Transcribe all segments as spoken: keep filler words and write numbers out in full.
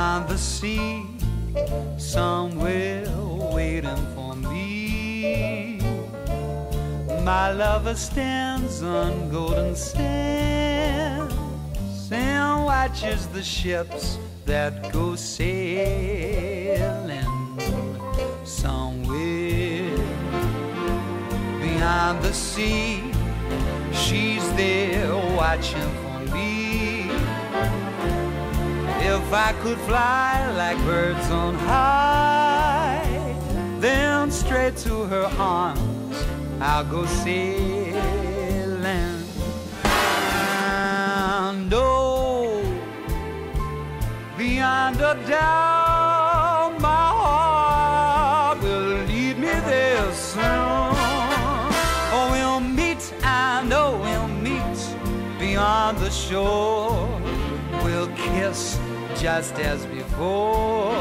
beyond the sea, somewhere waiting for me. My lover stands on golden sands and watches the ships that go sailing. Somewhere beyond the sea, she's there watching for me. If I could fly like birds on high, then straight to her arms I'll go sailing. And oh, beyond a doubt, my heart will lead me there soon. Oh, we'll meet, I know we'll meet beyond the shore. We'll kiss just as before.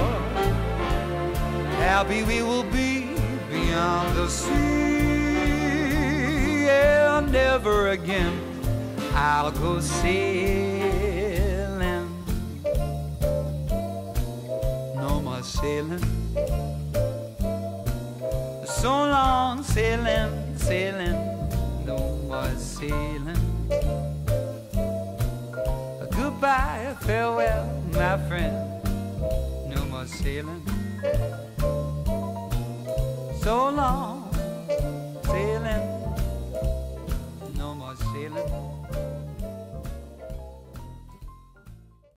Happy we will be beyond the sea, and never again I'll go sailing. No more sailing. So long sailing, sailing. No more sailing. Goodbye, farewell, my friend. No more sailing. So long sailing. No more sailing.